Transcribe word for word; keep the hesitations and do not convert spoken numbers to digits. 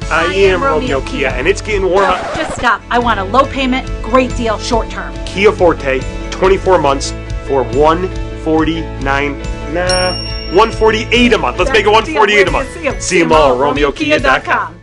I, I am Romeo, Romeo Kia, Kia, and it's getting warm no, out. Just stop. I want a low payment, great deal, short term. Kia Forte, twenty-four months for one forty-nine. Nah, one forty-eight a month. Let's That's make it one forty-eight a month. See them all, Romeo Kia dot com.